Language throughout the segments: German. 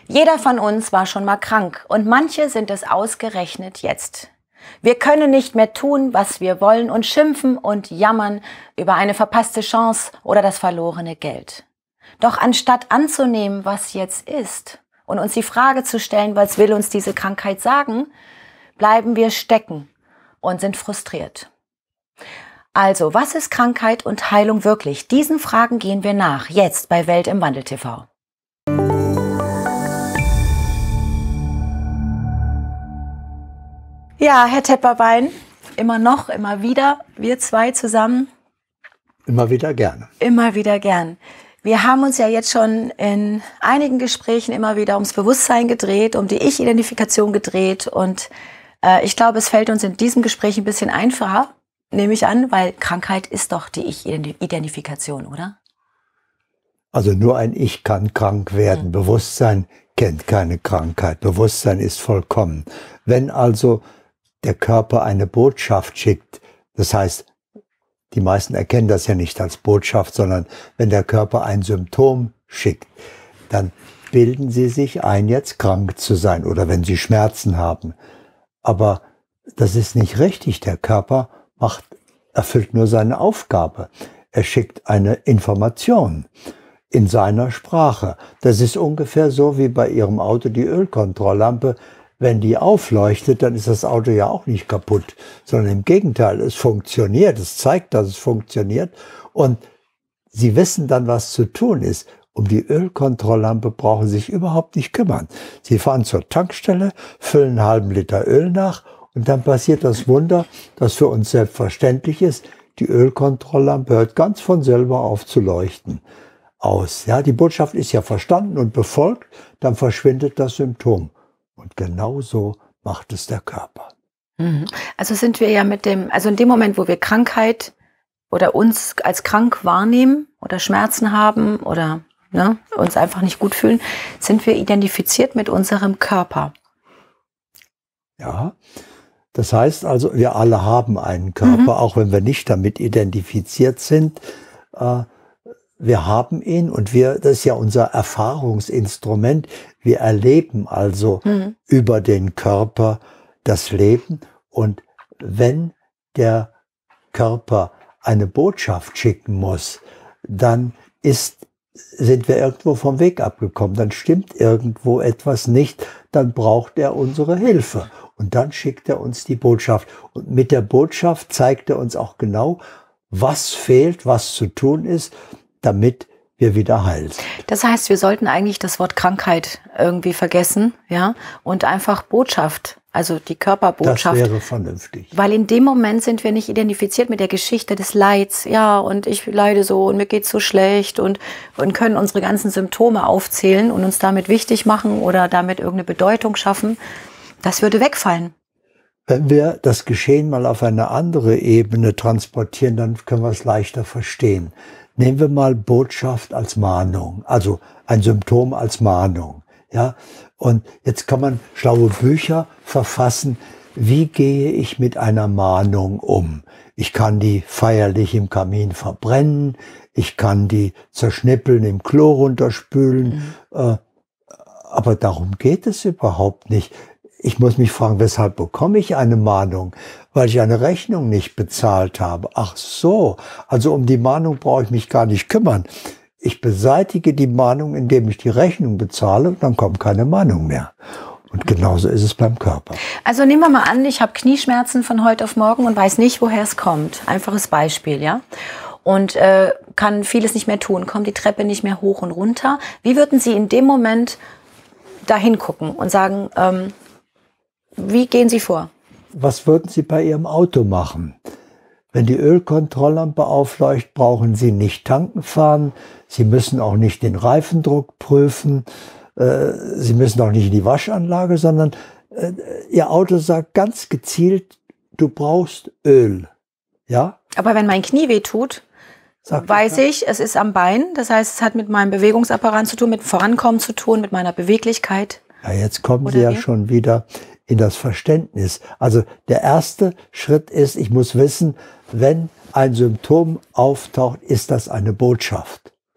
Jeder von uns war schon mal krank und manche sind es ausgerechnet jetzt. Wir können nicht mehr tun, was wir wollen und schimpfen und jammern über eine verpasste Chance oder das verlorene Geld. Doch anstatt anzunehmen, was jetzt ist und uns die Frage zu stellen, was will uns diese Krankheit sagen, bleiben wir stecken und sind frustriert. Also, was ist Krankheit und Heilung wirklich? Diesen Fragen gehen wir nach, jetzt bei Welt im Wandel TV. Ja, Herr Tepperwein, immer noch, immer wieder, wir zwei zusammen. Immer wieder gerne. Immer wieder gern. Wir haben uns ja jetzt schon in einigen Gesprächen immer wieder ums Bewusstsein gedreht, um die Ich-Identifikation gedreht. Und ich glaube, es fällt uns in diesem Gespräch ein bisschen einfacher, nehme ich an, weil Krankheit ist doch die Ich-Identifikation, oder? Also nur ein Ich kann krank werden. Bewusstsein kennt keine Krankheit. Bewusstsein ist vollkommen. Wenn also der Körper eine Botschaft schickt, das heißt, die meisten erkennen das ja nicht als Botschaft, sondern wenn der Körper ein Symptom schickt, dann bilden sie sich ein, jetzt krank zu sein oder wenn sie Schmerzen haben. Aber das ist nicht richtig. Der Körper erfüllt nur seine Aufgabe. Er schickt eine Information in seiner Sprache. Das ist ungefähr so wie bei Ihrem Auto die Ölkontrolllampe. Wenn die aufleuchtet, dann ist das Auto ja auch nicht kaputt, sondern im Gegenteil, es funktioniert, es zeigt, dass es funktioniert und Sie wissen dann, was zu tun ist. Um die Ölkontrolllampe brauchen Sie sich überhaupt nicht kümmern. Sie fahren zur Tankstelle, füllen einen halben Liter Öl nach und dann passiert das Wunder, das für uns selbstverständlich ist. Die Ölkontrolllampe hört ganz von selber auf zu leuchten aus. Ja, die Botschaft ist ja verstanden und befolgt, dann verschwindet das Symptom. Und genauso macht es der Körper. Also sind wir ja also in dem Moment, wo wir Krankheit oder uns als krank wahrnehmen oder Schmerzen haben oder uns einfach nicht gut fühlen, sind wir identifiziert mit unserem Körper. Ja, das heißt also, wir alle haben einen Körper, auch wenn wir nicht damit identifiziert sind. Wir haben ihn und das ist ja unser Erfahrungsinstrument. Wir erleben also über den Körper das Leben. Und wenn der Körper eine Botschaft schicken muss, dann sind wir irgendwo vom Weg abgekommen. Dann stimmt irgendwo etwas nicht. Dann braucht er unsere Hilfe. Und dann schickt er uns die Botschaft. Und mit der Botschaft zeigt er uns auch genau, was fehlt, was zu tun ist, damit wir wieder heil sind. Das heißt, wir sollten eigentlich das Wort Krankheit irgendwie vergessen, ja, und einfach Botschaft, also die Körperbotschaft. Das wäre vernünftig. Weil in dem Moment sind wir nicht identifiziert mit der Geschichte des Leids, ja, und ich leide so und mir geht's so schlecht und können unsere ganzen Symptome aufzählen und uns damit wichtig machen oder damit irgendeine Bedeutung schaffen. Das würde wegfallen. Wenn wir das Geschehen mal auf eine andere Ebene transportieren, dann können wir es leichter verstehen. Nehmen wir mal Botschaft als Mahnung, also ein Symptom als Mahnung. Ja? Und jetzt kann man schlaue Bücher verfassen, wie gehe ich mit einer Mahnung um? Ich kann die feierlich im Kamin verbrennen, ich kann die zerschnippeln, im Klo runterspülen, aber darum geht es überhaupt nicht. Ich muss mich fragen, weshalb bekomme ich eine Mahnung? Weil ich eine Rechnung nicht bezahlt habe. Ach so, also um die Mahnung brauche ich mich gar nicht kümmern. Ich beseitige die Mahnung, indem ich die Rechnung bezahle und dann kommt keine Mahnung mehr. Und genauso ist es beim Körper. Also nehmen wir mal an, ich habe Knieschmerzen von heute auf morgen und weiß nicht, woher es kommt. Einfaches Beispiel, ja. Und kann vieles nicht mehr tun, kommt die Treppe nicht mehr hoch und runter. Wie würden Sie in dem Moment da hingucken und sagen, wie gehen Sie vor? Was würden Sie bei Ihrem Auto machen? Wenn die Ölkontrolllampe aufleuchtet, brauchen Sie nicht tanken fahren. Sie müssen auch nicht den Reifendruck prüfen. Sie müssen auch nicht in die Waschanlage, sondern Ihr Auto sagt ganz gezielt, du brauchst Öl. Ja? Aber wenn mein Knie weh tut, weiß ich, es ist am Bein. Das heißt, es hat mit meinem Bewegungsapparat zu tun, mit Vorankommen zu tun, mit meiner Beweglichkeit. Ja, jetzt kommen Sie ja schon wieder in das Verständnis. Also der erste Schritt ist, ich muss wissen, wenn ein Symptom auftaucht, ist das eine Botschaft.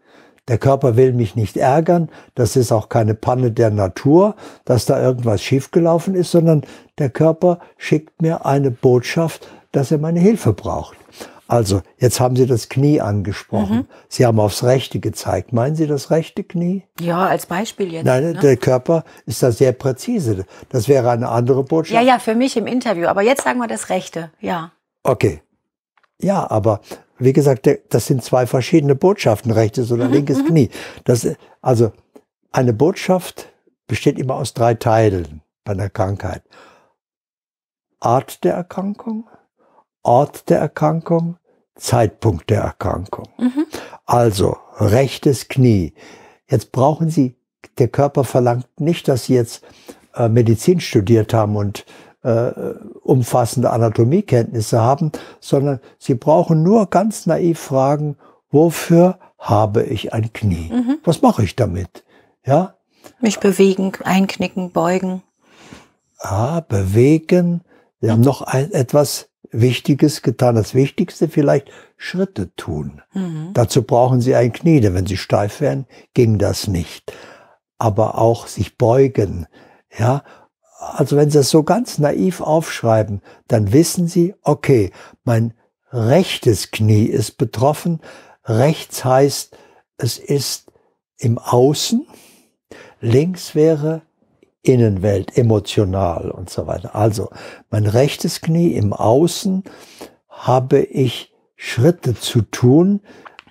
Der Körper will mich nicht ärgern, das ist auch keine Panne der Natur, dass da irgendwas schiefgelaufen ist, sondern der Körper schickt mir eine Botschaft, dass er meine Hilfe braucht. Also, jetzt haben Sie das Knie angesprochen. Sie haben aufs rechte gezeigt. Meinen Sie das rechte Knie? Ja, als Beispiel jetzt. Nein, ne? Der Körper ist da sehr präzise. Das wäre eine andere Botschaft. Ja, ja, für mich im Interview. Aber jetzt sagen wir das rechte, ja. Okay. Ja, aber wie gesagt, das sind zwei verschiedene Botschaften, rechtes oder linkes Knie. Also eine Botschaft besteht immer aus 3 Teilen bei einer Krankheit. Art der Erkrankung, Ort der Erkrankung, Zeitpunkt der Erkrankung. Also rechtes Knie. Jetzt brauchen Sie, der Körper verlangt nicht, dass Sie jetzt Medizin studiert haben und umfassende Anatomiekenntnisse haben, sondern Sie brauchen nur ganz naiv fragen, wofür habe ich ein Knie? Was mache ich damit? Ja? Mich bewegen, einknicken, beugen. Bewegen. Sie haben noch etwas Wichtiges getan. Das Wichtigste vielleicht, Schritte tun. Dazu brauchen Sie ein Knie, denn wenn Sie steif wären, ging das nicht. Aber auch sich beugen. Ja? Also wenn Sie das so ganz naiv aufschreiben, dann wissen Sie, okay, mein rechtes Knie ist betroffen. Rechts heißt, es ist im Außen. Links wäre Innenwelt, emotional und so weiter. Also mein rechtes Knie im Außen habe ich Schritte zu tun,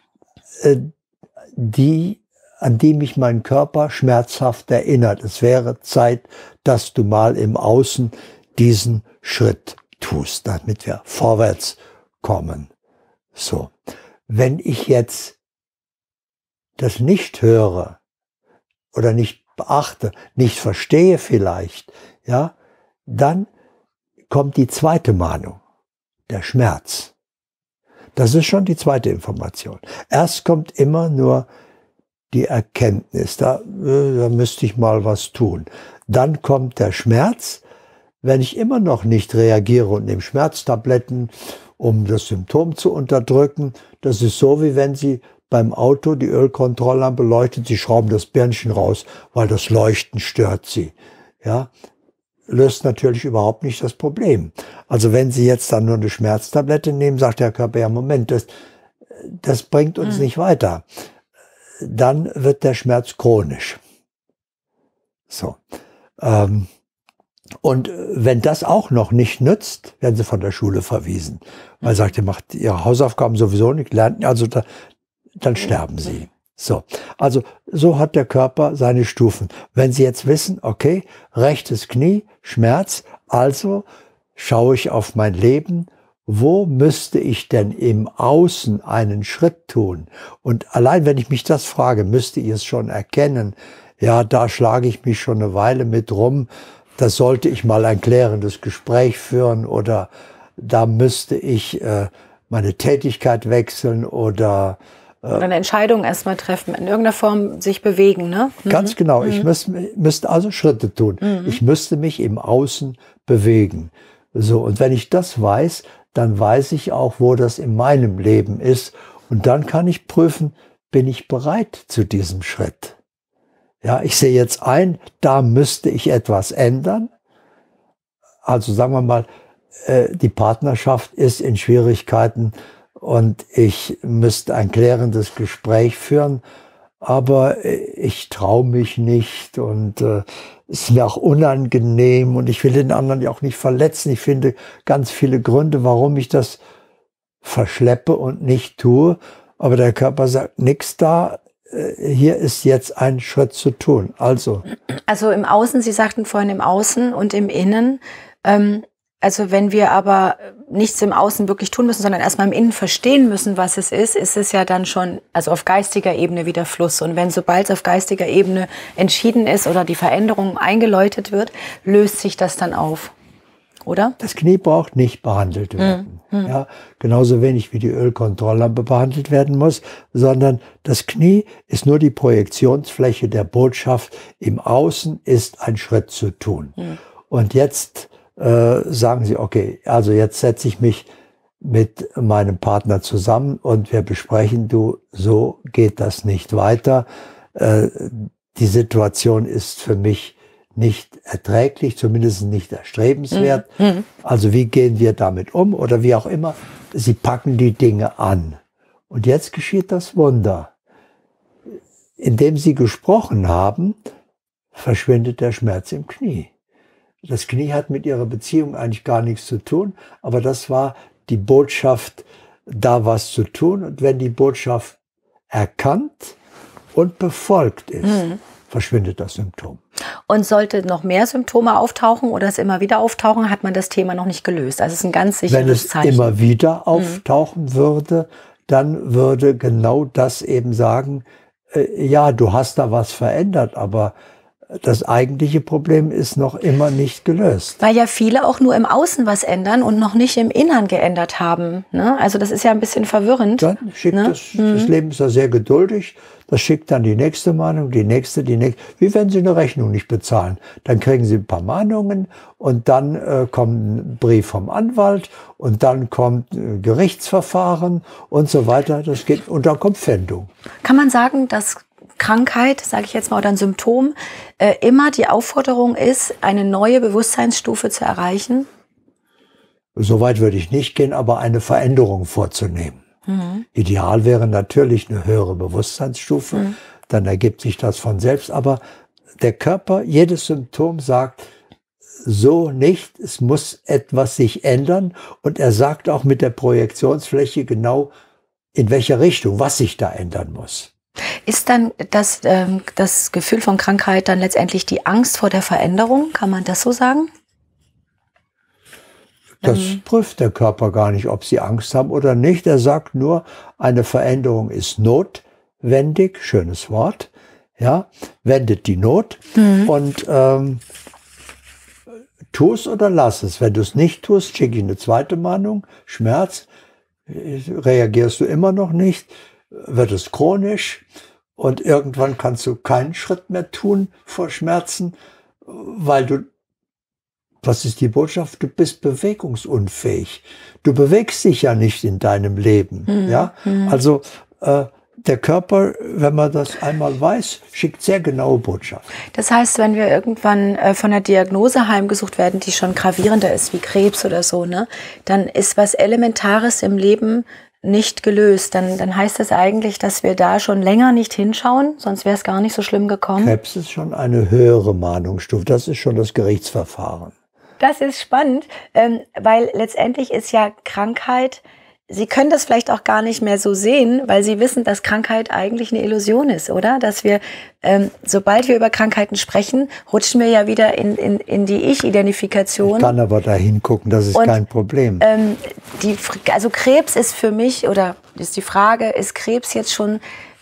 an die mich mein Körper schmerzhaft erinnert. Es wäre Zeit, dass du mal im Außen diesen Schritt tust, damit wir vorwärts kommen. So. Wenn ich jetzt das nicht höre oder nicht beachte, nicht verstehe vielleicht, ja, dann kommt die zweite Mahnung, der Schmerz. Das ist schon die zweite Information. Erst kommt immer nur die Erkenntnis, da müsste ich mal was tun. Dann kommt der Schmerz. Wenn ich immer noch nicht reagiere und nehme Schmerztabletten, um das Symptom zu unterdrücken, das ist so, wie wenn Sie beim Auto die Ölkontrolllampe leuchtet, Sie schrauben das Birnchen raus, weil das Leuchten stört Sie. Ja, löst natürlich überhaupt nicht das Problem. Also wenn Sie jetzt dann nur eine Schmerztablette nehmen, sagt der Körper, ja Moment, das bringt uns nicht weiter. Dann wird der Schmerz chronisch. So. Und wenn das auch noch nicht nützt, werden Sie von der Schule verwiesen. Weil sagt, ihr macht Ihre Hausaufgaben sowieso nicht, lernt, also dann sterben Sie. So. Also so hat der Körper seine Stufen. Wenn Sie jetzt wissen, okay, rechtes Knie, Schmerz, also schaue ich auf mein Leben, wo müsste ich denn im Außen einen Schritt tun? Und allein wenn ich mich das frage, müsste ich es schon erkennen, ja, da schlage ich mich schon eine Weile mit rum, da sollte ich mal ein klärendes Gespräch führen oder da müsste ich meine Tätigkeit wechseln oder eine Entscheidung erstmal treffen, in irgendeiner Form sich bewegen, ne? Ganz genau, ich müsste also Schritte tun. Ich müsste mich im Außen bewegen. So, und wenn ich das weiß, dann weiß ich auch, wo das in meinem Leben ist. Und dann kann ich prüfen, bin ich bereit zu diesem Schritt? Ja, ich sehe jetzt ein, da müsste ich etwas ändern. Also sagen wir mal, die Partnerschaft ist in Schwierigkeiten und ich müsste ein klärendes Gespräch führen, aber ich traue mich nicht und es ist mir auch unangenehm und ich will den anderen ja auch nicht verletzen. Ich finde ganz viele Gründe, warum ich das verschleppe und nicht tue, aber der Körper sagt, nix da. Hier ist jetzt ein Schritt zu tun. Also im Außen, Sie sagten vorhin im Außen und im Innen. Also wenn wir aber nichts im Außen wirklich tun müssen, sondern erstmal im Innen verstehen müssen, was es ist es ja dann schon, also auf geistiger Ebene wieder Fluss. Und sobald es auf geistiger Ebene entschieden ist oder die Veränderung eingeläutet wird, löst sich das dann auf. Oder? Das Knie braucht nicht behandelt werden. Ja, genauso wenig wie die Ölkontrolllampe behandelt werden muss, sondern das Knie ist nur die Projektionsfläche der Botschaft. Im Außen ist ein Schritt zu tun. Und jetzt sagen Sie, okay, also jetzt setze ich mich mit meinem Partner zusammen und wir besprechen, du, so geht das nicht weiter. Die Situation ist für mich nicht erträglich, zumindest nicht erstrebenswert. Also wie gehen wir damit um oder wie auch immer. Sie packen die Dinge an. Und jetzt geschieht das Wunder. Indem sie gesprochen haben, verschwindet der Schmerz im Knie. Das Knie hat mit ihrer Beziehung eigentlich gar nichts zu tun, aber das war die Botschaft, da was zu tun. Und wenn die Botschaft erkannt und befolgt ist, verschwindet das Symptom. Und sollte noch mehr Symptome auftauchen oder es immer wieder auftauchen, hat man das Thema noch nicht gelöst. Also es ist ein ganz sicheres Zeichen. Wenn es immer wieder auftauchen würde, dann würde genau das eben sagen, ja, du hast da was verändert, aber das eigentliche Problem ist noch immer nicht gelöst. Weil ja viele auch nur im Außen was ändern und noch nicht im Innern geändert haben. Ne? Also das ist ja ein bisschen verwirrend. Dann schickt das Leben ist ja sehr geduldig. Das schickt dann die nächste Mahnung, die nächste. Wie wenn Sie eine Rechnung nicht bezahlen. Dann kriegen Sie ein paar Mahnungen und dann kommt ein Brief vom Anwalt und dann kommt Gerichtsverfahren und so weiter. Das geht, und dann kommt Pfändung. Kann man sagen, dass Krankheit, sage ich jetzt mal, oder ein Symptom, immer die Aufforderung ist, eine neue Bewusstseinsstufe zu erreichen? Soweit würde ich nicht gehen, aber eine Veränderung vorzunehmen. Ideal wäre natürlich eine höhere Bewusstseinsstufe, dann ergibt sich das von selbst. Aber der Körper, jedes Symptom sagt, so nicht, es muss etwas sich ändern. Und er sagt auch mit der Projektionsfläche genau, in welcher Richtung, was sich da ändern muss. Ist dann das Gefühl von Krankheit dann letztendlich die Angst vor der Veränderung? Kann man das so sagen? Das prüft der Körper gar nicht, ob sie Angst haben oder nicht. Er sagt nur, eine Veränderung ist notwendig, schönes Wort, ja, wendet die Not und tu es oder lass es. Wenn du es nicht tust, schicke ich eine zweite Mahnung, Schmerz, reagierst du immer noch nicht, wird es chronisch und irgendwann kannst du keinen Schritt mehr tun vor Schmerzen, weil du, was ist die Botschaft? Du bist bewegungsunfähig. Du bewegst dich ja nicht in deinem Leben. Ja? Also der Körper, wenn man das einmal weiß, schickt sehr genaue Botschaften. Das heißt, wenn wir irgendwann von einer Diagnose heimgesucht werden, die schon gravierender ist, wie Krebs oder so, ne, dann ist was Elementares im Leben nicht gelöst. Dann heißt das eigentlich, dass wir da schon länger nicht hinschauen, sonst wäre es gar nicht so schlimm gekommen. Krebs ist schon eine höhere Mahnungsstufe. Das ist schon das Gerichtsverfahren. Das ist spannend, weil letztendlich ist ja Krankheit, Sie können das vielleicht auch gar nicht mehr so sehen, weil Sie wissen, dass Krankheit eigentlich eine Illusion ist, oder? Dass wir, sobald wir über Krankheiten sprechen, rutschen wir ja wieder in die Ich-Identifikation. Ich kann aber da hingucken, das ist kein Problem. Also Krebs ist für mich, oder ist die Frage, ist Krebs jetzt schon,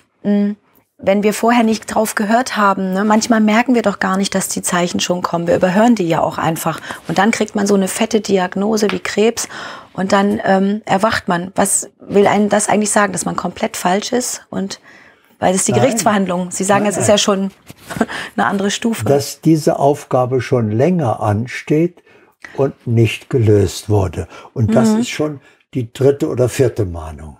wenn wir vorher nicht drauf gehört haben, ne? Manchmal merken wir doch gar nicht, dass die Zeichen schon kommen. Wir überhören die ja auch einfach. Und dann kriegt man so eine fette Diagnose wie Krebs und dann erwacht man. Was will einen das eigentlich sagen, dass man komplett falsch ist? Und weil es die Gerichtsverhandlung, Sie sagen, es ist ja schon eine andere Stufe. Dass diese Aufgabe schon länger ansteht und nicht gelöst wurde. Und das ist schon die 3. oder 4. Mahnung.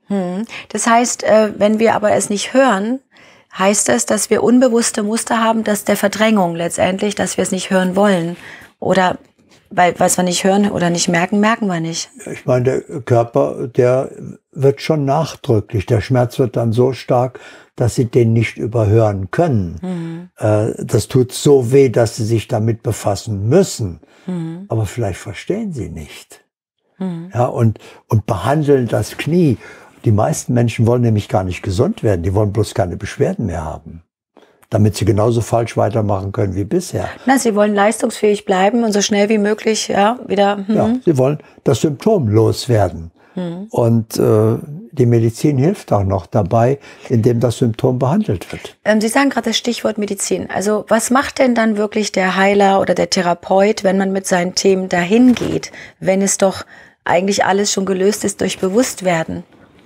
Das heißt, wenn wir aber es nicht hören, heißt das, dass wir unbewusste Muster haben, dass der Verdrängung letztendlich, dass wir es nicht hören wollen. Oder weil was wir nicht hören oder nicht merken, merken wir nicht. Ich meine, der Körper, der wird schon nachdrücklich. Der Schmerz wird dann so stark, dass Sie den nicht überhören können. Das tut so weh, dass Sie sich damit befassen müssen. Aber vielleicht verstehen Sie nicht. Ja, und behandeln das Knie. Die meisten Menschen wollen nämlich gar nicht gesund werden, die wollen bloß keine Beschwerden mehr haben, damit sie genauso falsch weitermachen können wie bisher. Na, sie wollen leistungsfähig bleiben und so schnell wie möglich wieder. Ja, sie wollen das Symptom loswerden. Und die Medizin hilft auch noch dabei, indem das Symptom behandelt wird. Sie sagen gerade das Stichwort Medizin. Also was macht denn dann wirklich der Heiler oder der Therapeut, wenn man mit seinen Themen dahin geht, wenn es doch eigentlich alles schon gelöst ist durch Bewusstwerden?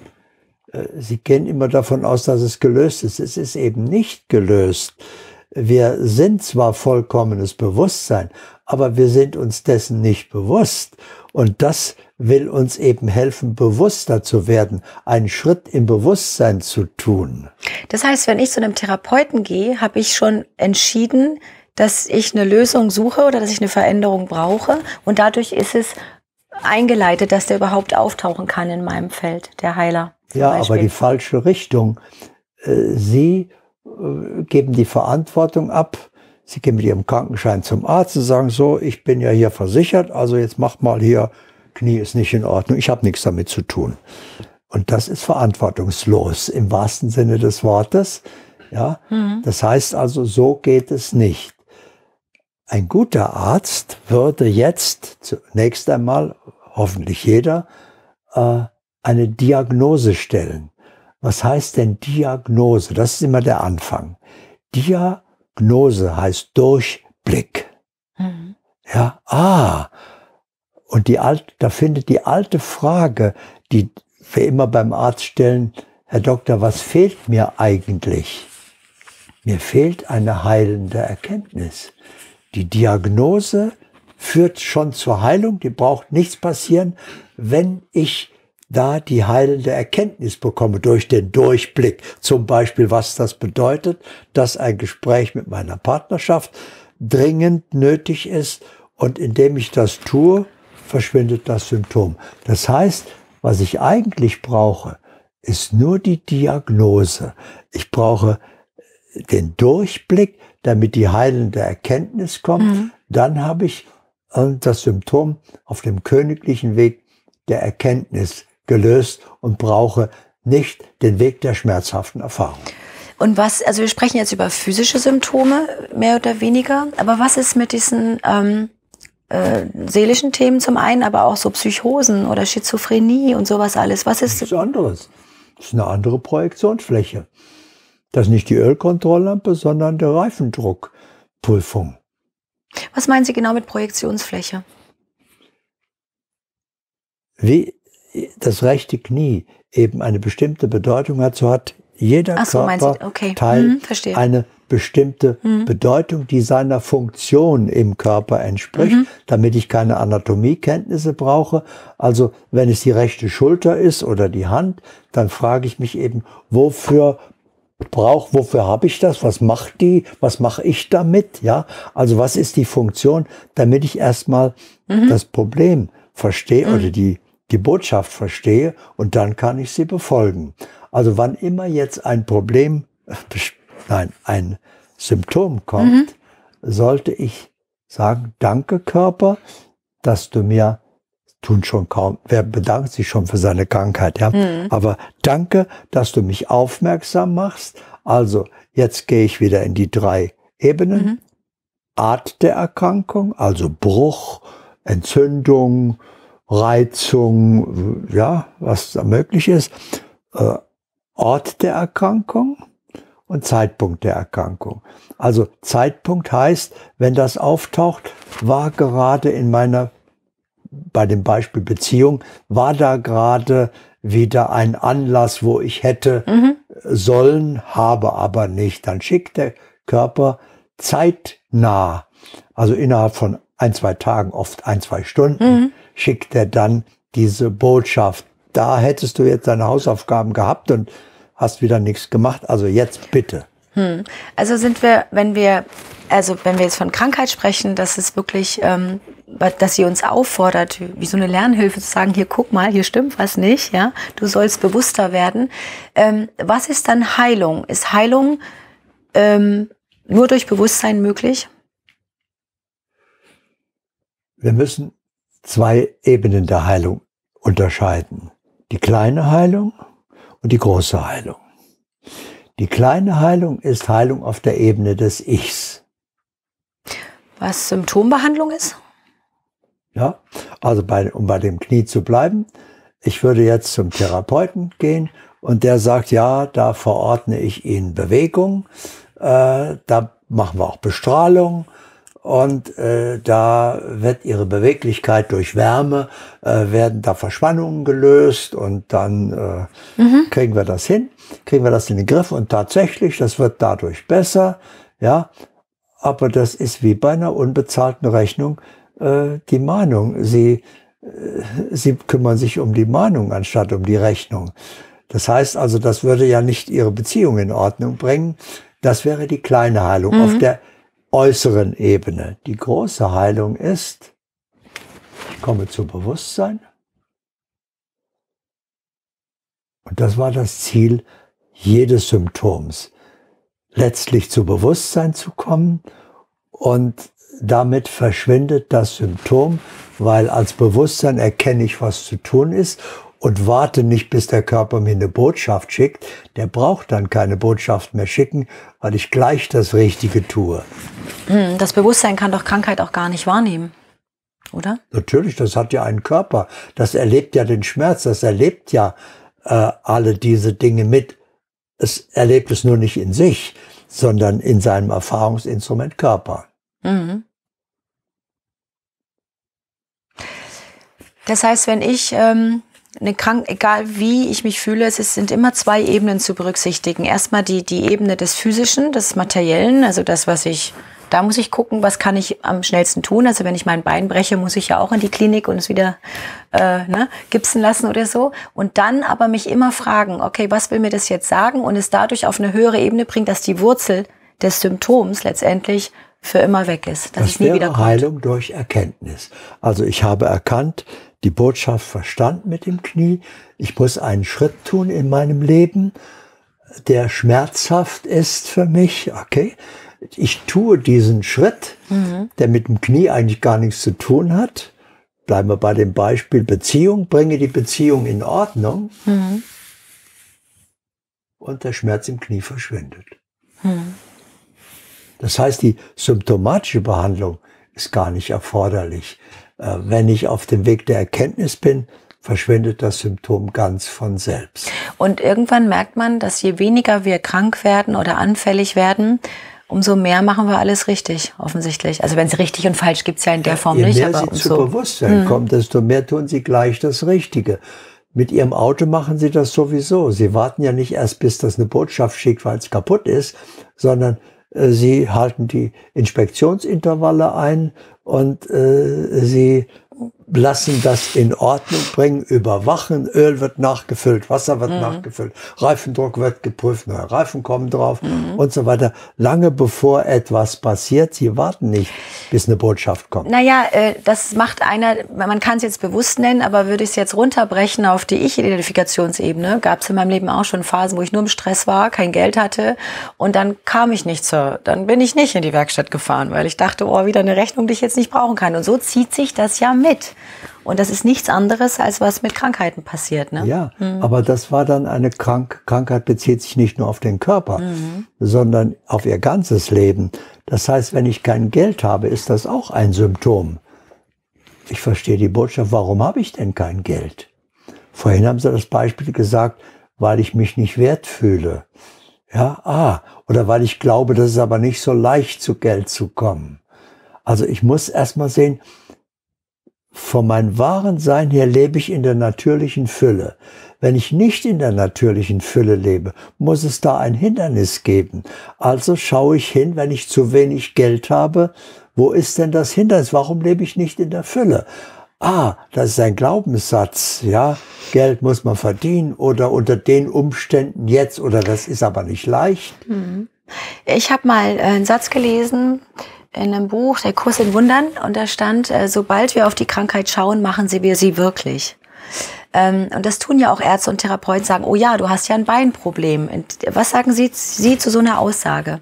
Sie gehen immer davon aus, dass es gelöst ist. Es ist eben nicht gelöst. Wir sind zwar vollkommenes Bewusstsein, aber wir sind uns dessen nicht bewusst. Und das will uns eben helfen, bewusster zu werden, einen Schritt im Bewusstsein zu tun. Das heißt, wenn ich zu einem Therapeuten gehe, habe ich schon entschieden, dass ich eine Lösung suche oder dass ich eine Veränderung brauche. Und dadurch ist es eingeleitet, dass der überhaupt auftauchen kann in meinem Feld, der Heiler. Ja, aber die falsche Richtung. Sie geben die Verantwortung ab. Sie gehen mit Ihrem Krankenschein zum Arzt und sagen so, ich bin ja hier versichert, also jetzt mach mal hier, Knie ist nicht in Ordnung, ich habe nichts damit zu tun. Und das ist verantwortungslos im wahrsten Sinne des Wortes. Ja, das heißt also, so geht es nicht. Ein guter Arzt würde jetzt zunächst einmal, hoffentlich jeder, eine Diagnose stellen. Was heißt denn Diagnose? Das ist immer der Anfang. Diagnose heißt Durchblick. Ja, und da findet die alte Frage, die wir immer beim Arzt stellen, Herr Doktor, was fehlt mir eigentlich? Mir fehlt eine heilende Erkenntnis. Die Diagnose führt schon zur Heilung, die braucht nichts passieren, wenn ich da die heilende Erkenntnis bekomme durch den Durchblick. Zum Beispiel, was das bedeutet, dass ein Gespräch mit meiner Partnerschaft dringend nötig ist und indem ich das tue, verschwindet das Symptom. Das heißt, was ich eigentlich brauche, ist nur die Diagnose. Ich brauche den Durchblick, damit die heilende Erkenntnis kommt. Dann habe ich das Symptom auf dem königlichen Weg der Erkenntnis gelöst und brauche nicht den Weg der schmerzhaften Erfahrung. Und also wir sprechen jetzt über physische Symptome, mehr oder weniger, aber was ist mit diesen seelischen Themen zum einen, aber auch so Psychosen oder Schizophrenie und sowas alles? Was ist nichts anderes? Das ist eine andere Projektionsfläche. Das ist nicht die Ölkontrolllampe, sondern die Reifendruckprüfung. Was meinen Sie genau mit Projektionsfläche? Wie das rechte Knie eben eine bestimmte Bedeutung hat, so hat jeder Körperteil eine bestimmte Bedeutung, die seiner Funktion im Körper entspricht, damit ich keine Anatomiekenntnisse brauche. Also wenn es die rechte Schulter ist oder die Hand, dann frage ich mich eben, wofür habe ich das? Was macht die? Was mache ich damit? Ja, also was ist die Funktion, damit ich erstmal das Problem verstehe oder die Botschaft verstehe und dann kann ich sie befolgen. Also wann immer jetzt ein Symptom kommt, sollte ich sagen, danke Körper, dass du mir, tun schon kaum, wer bedankt sich schon für seine Krankheit, ja? Aber danke, dass du mich aufmerksam machst. Also jetzt gehe ich wieder in die 3 Ebenen. Art der Erkrankung, also Bruch, Entzündung, Reizung, ja, was da möglich ist. Ort der Erkrankung und Zeitpunkt der Erkrankung. Also Zeitpunkt heißt, wenn das auftaucht, war gerade bei dem Beispiel Beziehung, war da gerade wieder ein Anlass, wo ich hätte sollen, habe aber nicht. Dann schickt der Körper zeitnah, also innerhalb von 1-2 Tagen, oft 1-2 Stunden, schickt er dann diese Botschaft. Da hättest du jetzt deine Hausaufgaben gehabt und hast wieder nichts gemacht. Also jetzt bitte. Also wenn wir jetzt von Krankheit sprechen, dass es wirklich, dass sie uns auffordert, wie so eine Lernhilfe zu sagen, hier guck mal, hier stimmt was nicht, ja, du sollst bewusster werden. Was ist dann Heilung? Ist Heilung nur durch Bewusstsein möglich? Wir müssen 2 Ebenen der Heilung unterscheiden. Die kleine Heilung und die große Heilung. Die kleine Heilung ist Heilung auf der Ebene des Ichs. Was Symptombehandlung ist? Ja, also um bei dem Knie zu bleiben, ich würde jetzt zum Therapeuten gehen und der sagt, ja, da verordne ich Ihnen Bewegung, da machen wir auch Bestrahlung und da wird Ihre Beweglichkeit durch Wärme, werden da Verspannungen gelöst und dann kriegen wir das in den Griff und tatsächlich, das wird dadurch besser, ja. aber das ist wie bei einer unbezahlten Rechnung die Mahnung. Sie kümmern sich um die Mahnung anstatt um die Rechnung. Das heißt also, das würde ja nicht Ihre Beziehung in Ordnung bringen. Das wäre die kleine Heilung auf der äußeren Ebene. Die große Heilung ist, ich komme zu Bewusstsein. Und das war das Ziel jedes Symptoms. Letztlich zu Bewusstsein zu kommen, und damit verschwindet das Symptom, weil als Bewusstsein erkenne ich, was zu tun ist, und warte nicht, bis der Körper mir eine Botschaft schickt. Der braucht dann keine Botschaft mehr schicken, weil ich gleich das Richtige tue. Das Bewusstsein kann doch Krankheit auch gar nicht wahrnehmen, oder? Natürlich, das hat ja einen Körper. Das erlebt ja den Schmerz, das erlebt ja alle diese Dinge mit. Es erlebt es nur nicht in sich, sondern in seinem Erfahrungsinstrument Körper. Mhm. Das heißt, wenn ich egal wie ich mich fühle, sind immer zwei Ebenen zu berücksichtigen. Erstmal die Ebene des Physischen, des Materiellen, also das, da muss ich gucken, was kann ich am schnellsten tun. Also wenn ich mein Bein breche, muss ich ja auch in die Klinik und es wieder gipsen lassen oder so. Und dann aber mich immer fragen, okay, was will mir das jetzt sagen? Und es dadurch auf eine höhere Ebene bringt, dass die Wurzel des Symptoms letztendlich für immer weg ist. Dass das es nie wieder wäre kommt. Heilung durch Erkenntnis. Also ich habe erkannt, die Botschaft verstanden mit dem Knie. Ich muss einen Schritt tun in meinem Leben, der schmerzhaft ist für mich. Okay, ich tue diesen Schritt, der mit dem Knie eigentlich gar nichts zu tun hat. Bleiben wir bei dem Beispiel Beziehung. Bringe die Beziehung in Ordnung und der Schmerz im Knie verschwindet. Das heißt, die symptomatische Behandlung ist gar nicht erforderlich. Wenn ich auf dem Weg der Erkenntnis bin, verschwindet das Symptom ganz von selbst. Und irgendwann merkt man, dass je weniger wir krank werden oder anfällig werden, umso mehr machen wir alles richtig, offensichtlich. Also wenn es richtig und falsch gibt es ja in der Form nicht. Je mehr Sie zu Bewusstsein kommen, desto mehr tun Sie gleich das Richtige. Mit Ihrem Auto machen Sie das sowieso. Sie warten ja nicht erst, bis das eine Botschaft schickt, weil es kaputt ist, sondern Sie halten die Inspektionsintervalle ein und Sie lassen das in Ordnung bringen, überwachen, Öl wird nachgefüllt, Wasser wird nachgefüllt, Reifendruck wird geprüft, neue Reifen kommen drauf und so weiter. Lange bevor etwas passiert, Sie warten nicht, bis eine Botschaft kommt. Naja, das macht einer, man kann es jetzt bewusst nennen, aber würde ich es jetzt runterbrechen auf die Ich-Identifikationsebene, gab es in meinem Leben auch schon Phasen, wo ich nur im Stress war, kein Geld hatte und dann dann bin ich nicht in die Werkstatt gefahren, weil ich dachte, oh, wieder eine Rechnung, die ich jetzt nicht brauchen kann. Und so zieht sich das ja mit. Und das ist nichts anderes, als was mit Krankheiten passiert. Ne? Ja, aber das war dann eine Krankheit, bezieht sich nicht nur auf den Körper, sondern auf ihr ganzes Leben. Das heißt, wenn ich kein Geld habe, ist das auch ein Symptom. Ich verstehe die Botschaft, warum habe ich denn kein Geld? Vorhin haben Sie das Beispiel gesagt, weil ich mich nicht wert fühle. Ja, oder weil ich glaube, dass es aber nicht so leicht zu Geld zu kommen. Also ich muss erstmal sehen, von meinem wahren Sein her lebe ich in der natürlichen Fülle. Wenn ich nicht in der natürlichen Fülle lebe, muss es da ein Hindernis geben. Also schaue ich hin, wenn ich zu wenig Geld habe, wo ist denn das Hindernis? Warum lebe ich nicht in der Fülle? Das ist ein Glaubenssatz, ja. Geld muss man verdienen oder unter den Umständen jetzt oder das ist aber nicht leicht. Ich habe mal einen Satz gelesen in einem Buch, Der Kurs in Wundern, und da stand, sobald wir auf die Krankheit schauen, machen wir sie wirklich. Und das tun ja auch Ärzte und Therapeuten, sagen, oh ja, du hast ja ein Beinproblem. Und was sagen Sie zu so einer Aussage?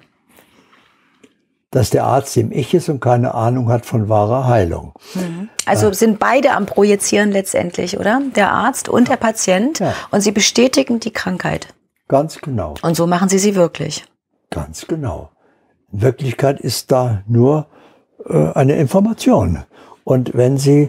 Dass der Arzt im Ich ist und keine Ahnung hat von wahrer Heilung. Also sind beide am Projizieren letztendlich, oder? Der Arzt und der Patient. Ja. Und sie bestätigen die Krankheit. Ganz genau. Und so machen sie wirklich. Ganz genau. In Wirklichkeit ist da nur eine Information. Und wenn Sie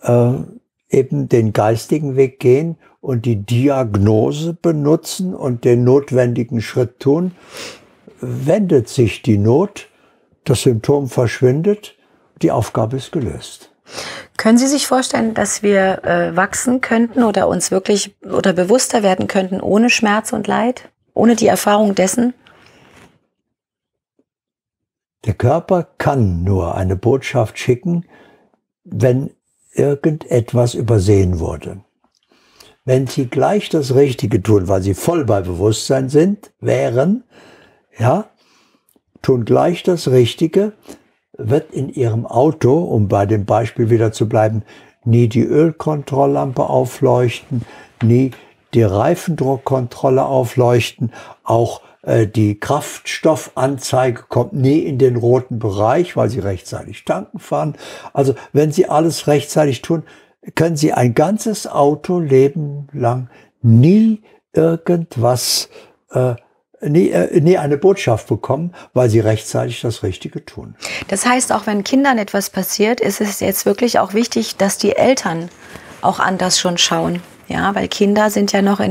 eben den geistigen Weg gehen und die Diagnose benutzen und den notwendigen Schritt tun, wendet sich die Not, das Symptom verschwindet, die Aufgabe ist gelöst. Können Sie sich vorstellen, dass wir wachsen könnten oder uns wirklich oder bewusster werden könnten ohne Schmerz und Leid? Ohne die Erfahrung dessen? Der Körper kann nur eine Botschaft schicken, wenn irgendetwas übersehen wurde. Wenn Sie gleich das Richtige tun, weil Sie voll bei Bewusstsein wären, ja, tun gleich das Richtige, wird in Ihrem Auto, um bei dem Beispiel wieder zu bleiben, nie die Ölkontrolllampe aufleuchten, nie die Reifendruckkontrolle aufleuchten, auch die Kraftstoffanzeige kommt nie in den roten Bereich, weil Sie rechtzeitig tanken fahren. Also wenn Sie alles rechtzeitig tun, können Sie ein ganzes Autoleben lang nie irgendwas, nie eine Botschaft bekommen, weil Sie rechtzeitig das Richtige tun. Das heißt, auch wenn Kindern etwas passiert, ist es jetzt wirklich auch wichtig, dass die Eltern auch anders schon schauen. Ja, weil Kinder sind ja noch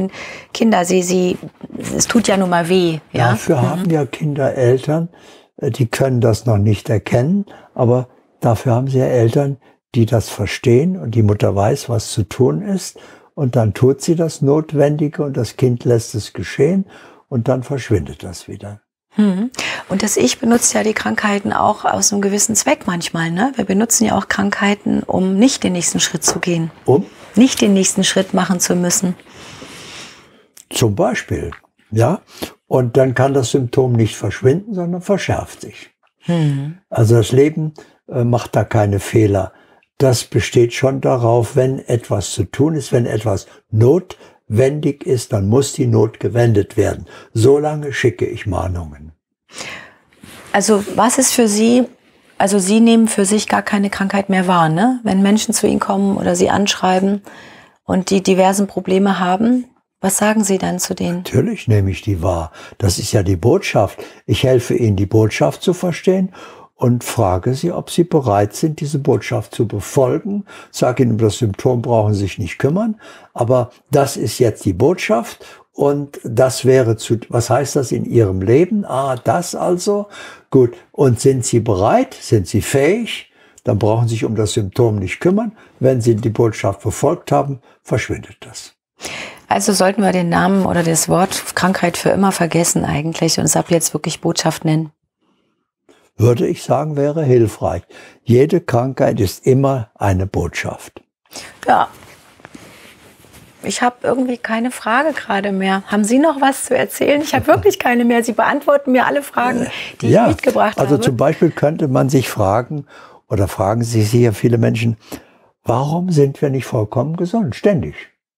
es tut ja nun mal weh. Ja? Dafür haben ja Kinder Eltern, die können das noch nicht erkennen, aber dafür haben sie ja Eltern, die das verstehen und die Mutter weiß, was zu tun ist und dann tut sie das Notwendige und das Kind lässt es geschehen und dann verschwindet das wieder. Und das Ich benutzt ja die Krankheiten auch aus einem gewissen Zweck manchmal. Ne? Wir benutzen ja auch Krankheiten, um nicht den nächsten Schritt zu gehen. Nicht den nächsten Schritt machen zu müssen. Zum Beispiel, ja. Und dann kann das Symptom nicht verschwinden, sondern verschärft sich. Also das Leben macht da keine Fehler. Das besteht schon darauf, wenn etwas zu tun ist, wenn etwas notwendig ist, dann muss die Not gewendet werden. Solange schicke ich Mahnungen. Also was ist für Sie, also Sie nehmen für sich gar keine Krankheit mehr wahr, ne? Wenn Menschen zu Ihnen kommen oder Sie anschreiben und die diversen Probleme haben, was sagen Sie dann zu denen? Natürlich nehme ich die wahr. Das ist ja die Botschaft. Ich helfe Ihnen, die Botschaft zu verstehen und frage Sie, ob Sie bereit sind, diese Botschaft zu befolgen. Sage Ihnen, über das Symptom brauchen Sie sich nicht kümmern, aber das ist jetzt die Botschaft und das wäre was heißt das in Ihrem Leben? Das also? Gut. Und sind Sie bereit? Sind Sie fähig? Dann brauchen Sie sich um das Symptom nicht kümmern. Wenn Sie die Botschaft befolgt haben, verschwindet das. Also sollten wir den Namen oder das Wort Krankheit für immer vergessen eigentlich und es ab jetzt wirklich Botschaft nennen? Würde ich sagen, wäre hilfreich. Jede Krankheit ist immer eine Botschaft. Ja, ich habe irgendwie keine Frage gerade mehr. Haben Sie noch was zu erzählen? Ich habe wirklich keine mehr. Sie beantworten mir alle Fragen, die ich mitgebracht habe. Also zum Beispiel könnte man sich fragen, oder fragen sich hier viele Menschen, warum sind wir nicht vollkommen gesund, ständig?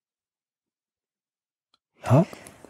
Ja?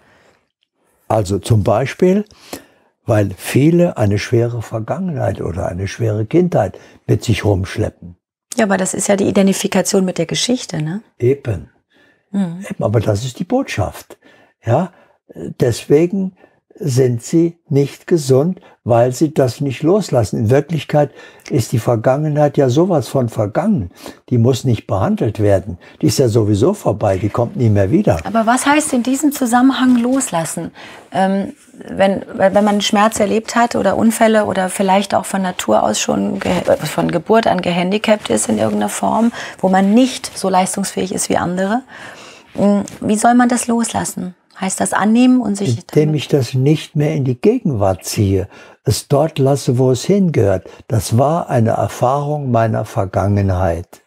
Also zum Beispiel, weil viele eine schwere Vergangenheit oder eine schwere Kindheit mit sich rumschleppen. Ja, aber das ist ja die Identifikation mit der Geschichte, ne? Eben. Eben, aber das ist die Botschaft. Ja, deswegen sind sie nicht gesund, weil sie das nicht loslassen. In Wirklichkeit ist die Vergangenheit ja sowas von vergangen. Die muss nicht behandelt werden. Die ist ja sowieso vorbei, die kommt nie mehr wieder. Aber was heißt in diesem Zusammenhang loslassen? Wenn man Schmerz erlebt hat oder Unfälle oder vielleicht auch von Natur aus schon von Geburt an gehandicapt ist in irgendeiner Form, wo man nicht so leistungsfähig ist wie andere, wie soll man das loslassen? Heißt das annehmen und sich... Indem ich das nicht mehr in die Gegenwart ziehe, es dort lasse, wo es hingehört. Das war eine Erfahrung meiner Vergangenheit.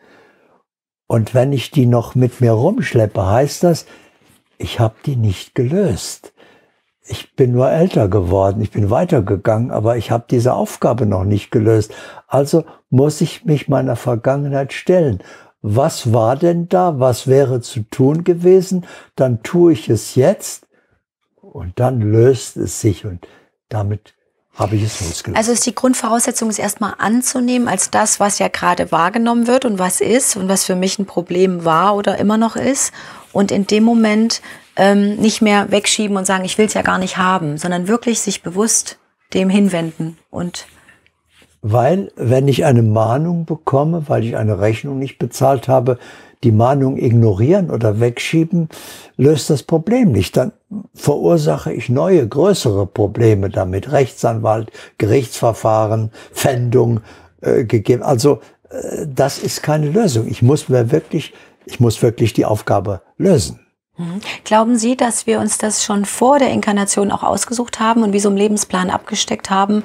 Und wenn ich die noch mit mir rumschleppe, heißt das, ich habe die nicht gelöst. Ich bin nur älter geworden, ich bin weitergegangen, aber ich habe diese Aufgabe noch nicht gelöst. Also muss ich mich meiner Vergangenheit stellen. Was war denn da? Was wäre zu tun gewesen? Dann tue ich es jetzt und dann löst es sich und damit habe ich es losgelassen. Also ist die Grundvoraussetzung, es erstmal anzunehmen als das, was ja gerade wahrgenommen wird und was ist und was für mich ein Problem war oder immer noch ist. Und in dem Moment nicht mehr wegschieben und sagen, ich will es ja gar nicht haben, sondern wirklich sich bewusst dem hinwenden und... Weil, wenn ich eine Mahnung bekomme, weil ich eine Rechnung nicht bezahlt habe, die Mahnung ignorieren oder wegschieben, löst das Problem nicht. Dann verursache ich neue, größere Probleme damit. Rechtsanwalt, Gerichtsverfahren, Pfändung gegeben. Also das ist keine Lösung. Ich muss wirklich die Aufgabe lösen. Glauben Sie, dass wir uns das schon vor der Inkarnation auch ausgesucht haben und wie so im Lebensplan abgesteckt haben,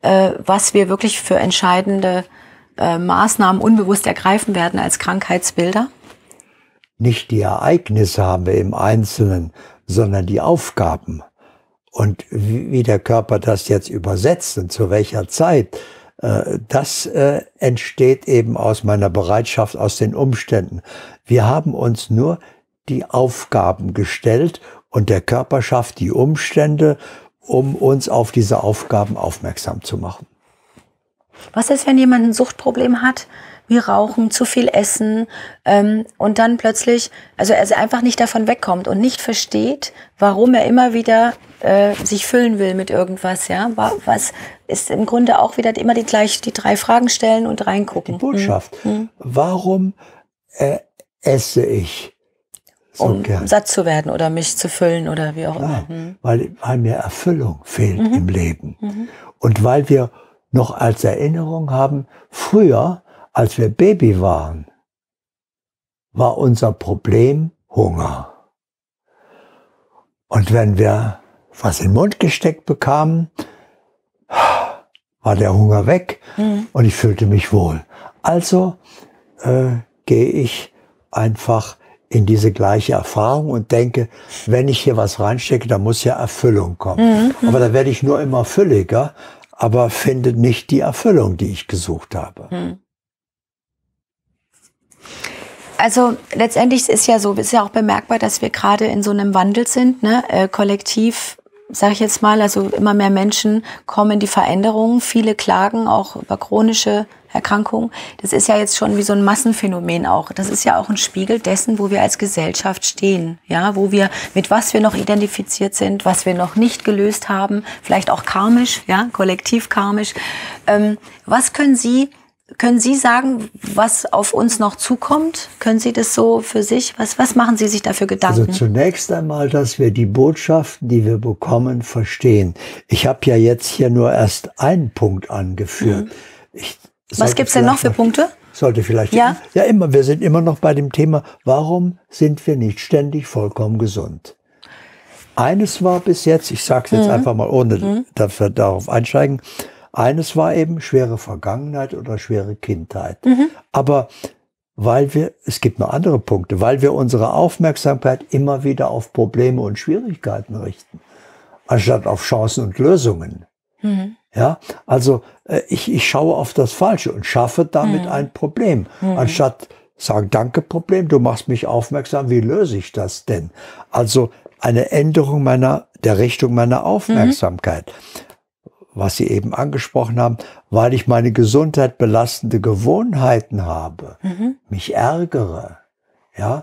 was wir wirklich für entscheidende Maßnahmen unbewusst ergreifen werden als Krankheitsbilder? Nicht die Ereignisse haben wir im Einzelnen, sondern die Aufgaben. Und wie der Körper das jetzt übersetzt und zu welcher Zeit, das entsteht eben aus meiner Bereitschaft, aus den Umständen. Wir haben uns nur die Aufgaben gestellt und der Körper schafft die Umstände, um uns auf diese Aufgaben aufmerksam zu machen. Was ist, wenn jemand ein Suchtproblem hat, wie Rauchen, zu viel Essen und dann plötzlich, also er einfach nicht davon wegkommt und nicht versteht, warum er immer wieder sich füllen will mit irgendwas, ja? Was ist im Grunde auch wieder immer die 3 Fragen stellen und reingucken. Die Botschaft, warum esse ich so gern? Satt zu werden oder mich zu füllen oder wie auch immer. Weil mir Erfüllung fehlt im Leben. Und weil wir noch als Erinnerung haben, früher, als wir Baby waren, war unser Problem Hunger. Und wenn wir was in den Mund gesteckt bekamen, war der Hunger weg und ich fühlte mich wohl. Also gehe ich einfach in diese gleiche Erfahrung und denke, wenn ich hier was reinstecke, dann muss ja Erfüllung kommen. Aber da werde ich nur immer fülliger, aber finde nicht die Erfüllung, die ich gesucht habe. Also letztendlich ist ja so, ist ja auch bemerkbar, dass wir gerade in so einem Wandel sind, ne? Kollektiv, sage ich jetzt mal, also immer mehr Menschen kommen in die Veränderungen, viele klagen auch über chronische Erkrankungen. Das ist ja jetzt schon wie so ein Massenphänomen auch. Das ist ja auch ein Spiegel dessen, wo wir als Gesellschaft stehen, ja, wo wir, mit was wir noch identifiziert sind, was wir noch nicht gelöst haben, vielleicht auch karmisch, ja, kollektiv karmisch. Was können Sie sagen, was auf uns noch zukommt? Können Sie das so für sich? Was machen Sie sich da für Gedanken? Also zunächst einmal, dass wir die Botschaften, die wir bekommen, verstehen. Ich habe ja jetzt hier nur erst einen Punkt angeführt. Was gibt's denn noch für Punkte? Sollte vielleicht immer. Wir sind immer noch bei dem Thema, warum sind wir nicht ständig vollkommen gesund? Eines war bis jetzt, ich sage es jetzt einfach mal, ohne dass wir darauf einsteigen, eines war eben schwere Vergangenheit oder schwere Kindheit. Aber es gibt noch andere Punkte, weil wir unsere Aufmerksamkeit immer wieder auf Probleme und Schwierigkeiten richten, anstatt auf Chancen und Lösungen. Ja, also ich schaue auf das Falsche und schaffe damit ein Problem, anstatt sagen, danke Problem, du machst mich aufmerksam, wie löse ich das denn? Also eine Änderung der Richtung meiner Aufmerksamkeit. Was Sie eben angesprochen haben, weil ich meine Gesundheit belastende Gewohnheiten habe, mich ärgere. Ja,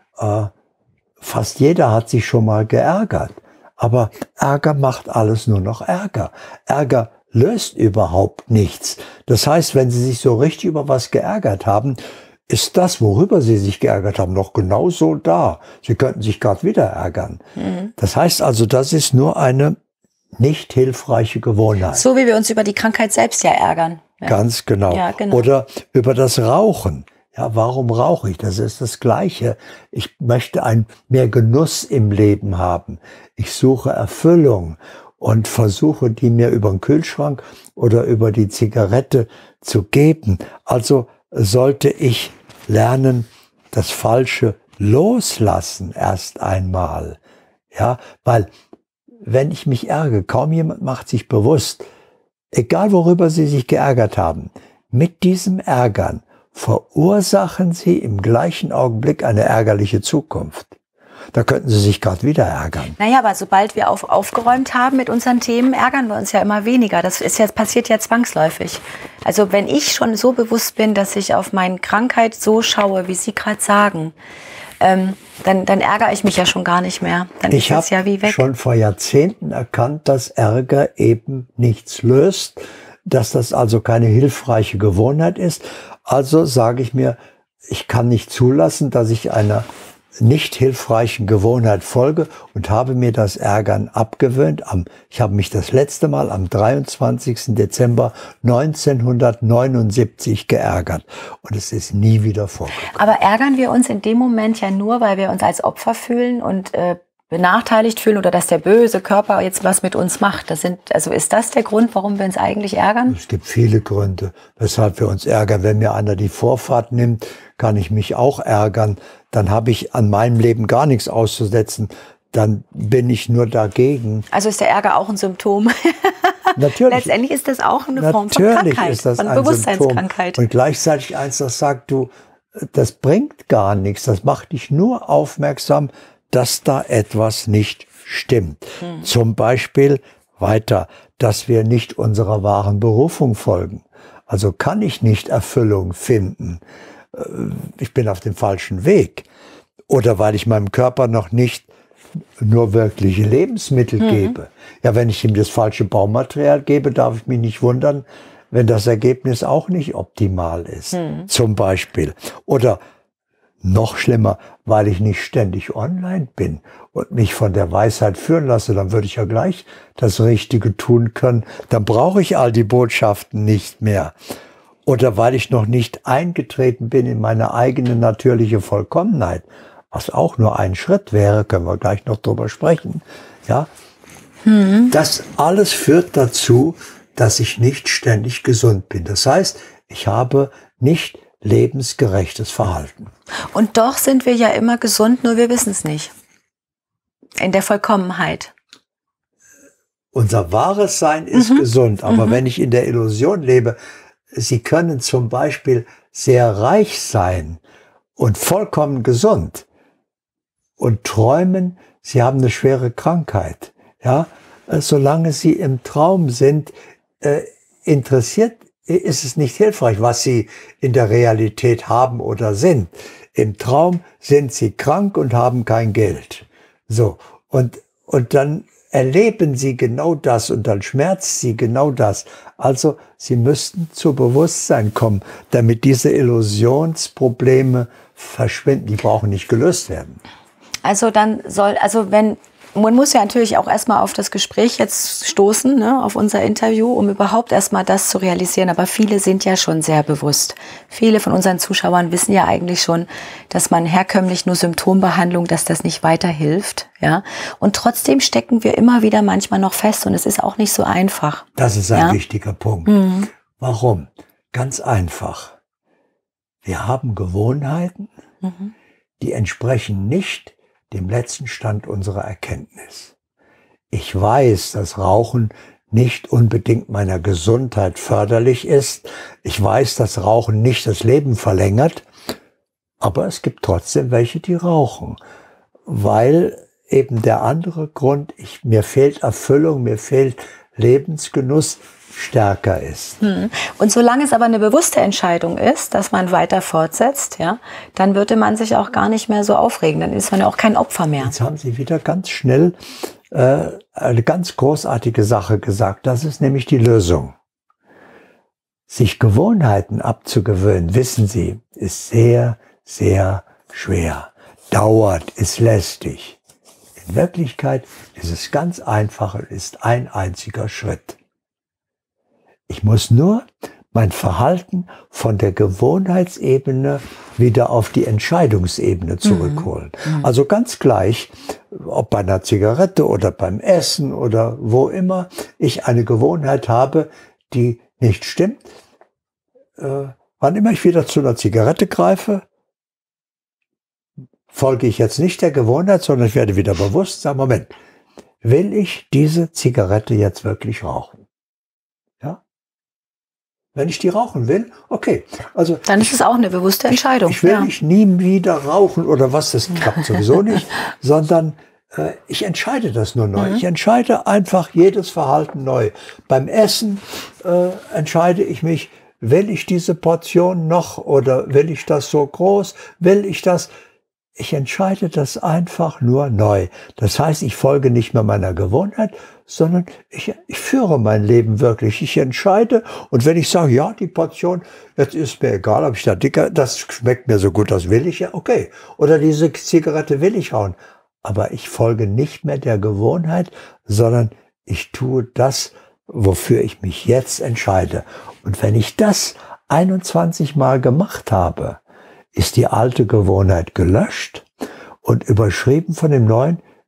fast jeder hat sich schon mal geärgert, aber Ärger macht alles nur noch Ärger. Ärger löst überhaupt nichts. Das heißt, wenn Sie sich so richtig über was geärgert haben, ist das, worüber Sie sich geärgert haben, noch genauso da. Sie könnten sich gerade wieder ärgern. Das heißt also, das ist nur eine nicht hilfreiche Gewohnheit. So wie wir uns über die Krankheit selbst ja ärgern. Ja. Ganz genau. Ja, genau. Oder über das Rauchen. Ja, warum rauche ich? Das ist das Gleiche. Ich möchte mehr Genuss im Leben haben. Ich suche Erfüllung und versuche, die mir über den Kühlschrank oder über die Zigarette zu geben. Also sollte ich lernen, das Falsche loslassen erst einmal. Ja, weil wenn ich mich ärgere, kaum jemand macht sich bewusst, egal worüber Sie sich geärgert haben, mit diesem Ärgern verursachen Sie im gleichen Augenblick eine ärgerliche Zukunft. Da könnten Sie sich gerade wieder ärgern. Naja, aber sobald wir aufgeräumt haben mit unseren Themen, ärgern wir uns ja immer weniger. Das passiert ja zwangsläufig. Also wenn ich schon so bewusst bin, dass ich auf meine Krankheit so schaue, wie Sie gerade sagen, dann ärgere ich mich ja schon gar nicht mehr. Dann ich habe ja wie weg. Schon vor Jahrzehnten erkannt, dass Ärger eben nichts löst, dass das also keine hilfreiche Gewohnheit ist. Also sage ich mir, ich kann nicht zulassen, dass ich einer nicht hilfreichen Gewohnheit folge und habe mir das Ärgern abgewöhnt. Ich habe mich das letzte Mal am 23. Dezember 1979 geärgert und es ist nie wieder vorgekommen. Aber ärgern wir uns in dem Moment ja nur, weil wir uns als Opfer fühlen und benachteiligt fühlen oder dass der böse Körper jetzt was mit uns macht. Also ist das der Grund, warum wir uns eigentlich ärgern? Es gibt viele Gründe, weshalb wir uns ärgern. Wenn mir einer die Vorfahrt nimmt, kann ich mich auch ärgern. Dann habe ich an meinem Leben gar nichts auszusetzen. Dann bin ich nur dagegen. Also ist der Ärger auch ein Symptom? Natürlich. Letztendlich ist das auch eine Form von Krankheit, natürlich ist das von ein Bewusstseinskrankheit. Symptom. Und gleichzeitig eins, das sagt du, das bringt gar nichts. Das macht dich nur aufmerksam, dass da etwas nicht stimmt. Zum Beispiel weiter, dass wir nicht unserer wahren Berufung folgen. Also kann ich nicht Erfüllung finden. Ich bin auf dem falschen Weg. Oder weil ich meinem Körper noch nicht nur wirkliche Lebensmittel gebe. Ja, wenn ich ihm das falsche Baumaterial gebe, darf ich mich nicht wundern, wenn das Ergebnis auch nicht optimal ist. Zum Beispiel. Oder noch schlimmer, weil ich nicht ständig online bin und mich von der Weisheit führen lasse, dann würde ich ja gleich das Richtige tun können. Dann brauche ich all die Botschaften nicht mehr. Oder weil ich noch nicht eingetreten bin in meine eigene natürliche Vollkommenheit, was auch nur ein Schritt wäre, können wir gleich noch drüber sprechen. Ja, das alles führt dazu, dass ich nicht ständig gesund bin. Das heißt, ich habe nicht lebensgerechtes Verhalten. Und doch sind wir ja immer gesund, nur wir wissen es nicht. In der Vollkommenheit. Unser wahres Sein ist gesund, aber wenn ich in der Illusion lebe, Sie können zum Beispiel sehr reich sein und vollkommen gesund und träumen, Sie haben eine schwere Krankheit. Ja, solange Sie im Traum sind, interessiert ist es nicht hilfreich, was Sie in der Realität haben oder sind. Im Traum sind Sie krank und haben kein Geld. So, und dann erleben Sie genau das und dann schmerzt Sie genau das. Also Sie müssten zu Bewusstsein kommen, damit diese Illusionsprobleme verschwinden. Die brauchen nicht gelöst werden. Man muss ja natürlich auch erstmal auf das Gespräch jetzt stoßen, ne, auf unser Interview, um überhaupt erstmal das zu realisieren. Aber viele sind ja schon sehr bewusst. Viele von unseren Zuschauern wissen ja eigentlich schon, dass man herkömmlich nur Symptombehandlung, dass das nicht weiterhilft. Ja? Und trotzdem stecken wir immer wieder manchmal noch fest und es ist auch nicht so einfach. Das ist ein wichtiger Punkt. Warum? Ganz einfach. Wir haben Gewohnheiten, die entsprechen nicht dem letzten Stand unserer Erkenntnis. Ich weiß, dass Rauchen nicht unbedingt meiner Gesundheit förderlich ist. Ich weiß, dass Rauchen nicht das Leben verlängert. Aber es gibt trotzdem welche, die rauchen. Weil eben der andere Grund, mir fehlt Erfüllung, mir fehlt Lebensgenuss, stärker ist. Und solange es aber eine bewusste Entscheidung ist, dass man weiter fortsetzt, ja, dann würde man sich auch gar nicht mehr so aufregen. Dann ist man ja auch kein Opfer mehr. Jetzt haben Sie wieder ganz schnell eine ganz großartige Sache gesagt. Das ist nämlich die Lösung. Sich Gewohnheiten abzugewöhnen, wissen Sie, ist sehr, sehr schwer. Dauert, ist lästig. In Wirklichkeit ist es ganz einfach und ist ein einziger Schritt. Ich muss nur mein Verhalten von der Gewohnheitsebene wieder auf die Entscheidungsebene zurückholen. Also ganz gleich, ob bei einer Zigarette oder beim Essen oder wo immer ich eine Gewohnheit habe, die nicht stimmt. Wann immer ich wieder zu einer Zigarette greife, folge ich jetzt nicht der Gewohnheit, sondern ich werde wieder bewusst sagen, Moment, will ich diese Zigarette jetzt wirklich rauchen? Wenn ich die rauchen will, okay. Also dann ist es auch eine bewusste Entscheidung. Ich will nicht nie wieder rauchen oder was, das klappt sowieso nicht, sondern ich entscheide das nur neu. Ich entscheide einfach jedes Verhalten neu. Beim Essen entscheide ich mich, will ich diese Portion noch oder will ich das so groß, will ich das? Ich entscheide das einfach nur neu. Das heißt, ich folge nicht mehr meiner Gewohnheit, sondern ich führe mein Leben wirklich. Ich entscheide und wenn ich sage, ja, die Portion, jetzt ist mir egal, ob ich da dicker, das schmeckt mir so gut, das will ich ja, okay. Oder diese Zigarette will ich rauchen. Aber ich folge nicht mehr der Gewohnheit, sondern ich tue das, wofür ich mich jetzt entscheide. Und wenn ich das 21 Mal gemacht habe, ist die alte Gewohnheit gelöscht und überschrieben von dem neuen,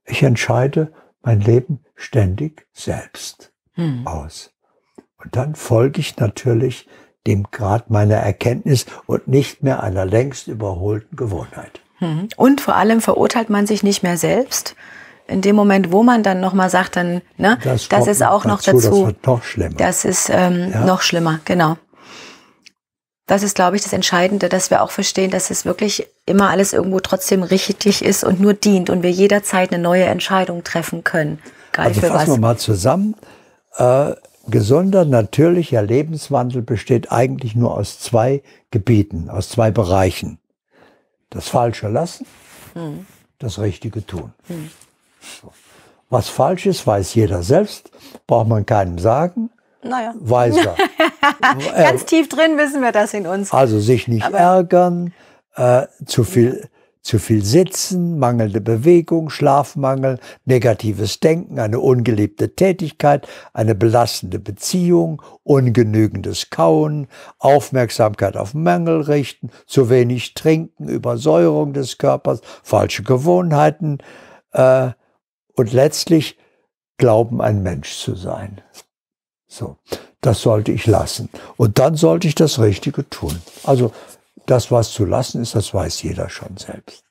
Ich entscheide mein Leben ständig selbst aus. Und dann folge ich natürlich dem Grad meiner Erkenntnis und nicht mehr einer längst überholten Gewohnheit. Und vor allem verurteilt man sich nicht mehr selbst. In dem Moment, wo man dann nochmal sagt, dann, ne, das ist auch noch dazu. Das wird noch schlimmer. Das ist noch schlimmer, genau. Das ist, glaube ich, das Entscheidende, dass wir auch verstehen, dass es wirklich immer alles irgendwo trotzdem richtig ist und nur dient und wir jederzeit eine neue Entscheidung treffen können. Egal Also für fassen wir mal zusammen. Gesunder, natürlicher Lebenswandel besteht eigentlich nur aus 2 Gebieten, aus 2 Bereichen. Das Falsche lassen, das Richtige tun. So. Was falsch ist, weiß jeder selbst, braucht man keinem sagen. Naja. Weiß er. Ganz tief drin wissen wir das in uns. Also sich nicht ärgern, zu viel sitzen, mangelnde Bewegung, Schlafmangel, negatives Denken, eine ungeliebte Tätigkeit, eine belastende Beziehung, ungenügendes Kauen, Aufmerksamkeit auf Mängel richten, zu wenig trinken, Übersäuerung des Körpers, falsche Gewohnheiten und letztlich glauben, ein Mensch zu sein. So, das sollte ich lassen. Und dann sollte ich das Richtige tun. Also das, was zu lassen ist, das weiß jeder schon selbst.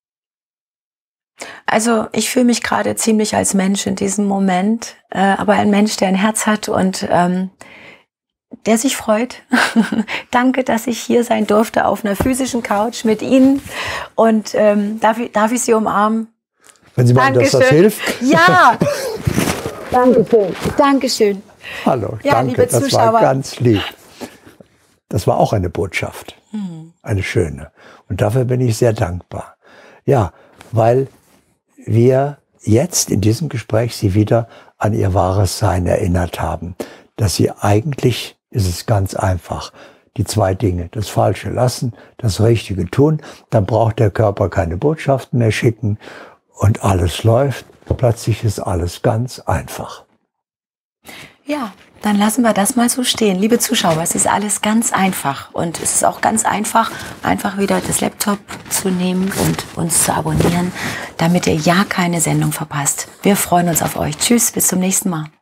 Also ich fühle mich gerade ziemlich als Mensch in diesem Moment, aber ein Mensch, der ein Herz hat und der sich freut. Danke, dass ich hier sein durfte auf einer physischen Couch mit Ihnen. Und darf ich Sie umarmen? Wenn Sie meinen, dass das hilft? Ja! Dankeschön. Dankeschön. Hallo, ja, danke, liebe das Zuschauer. war ganz lieb. Das war auch eine Botschaft, eine schöne. Und dafür bin ich sehr dankbar. Ja, weil wir jetzt in diesem Gespräch Sie wieder an Ihr wahres Sein erinnert haben. Dass Sie eigentlich, ist es ganz einfach, die 2 Dinge, das Falsche lassen, das Richtige tun, dann braucht der Körper keine Botschaften mehr schicken und alles läuft. Plötzlich ist alles ganz einfach. Ja, dann lassen wir das mal so stehen. Liebe Zuschauer, es ist alles ganz einfach. Und es ist auch ganz einfach, einfach wieder das Laptop zu nehmen und uns zu abonnieren, damit ihr ja keine Sendung verpasst. Wir freuen uns auf euch. Tschüss, bis zum nächsten Mal.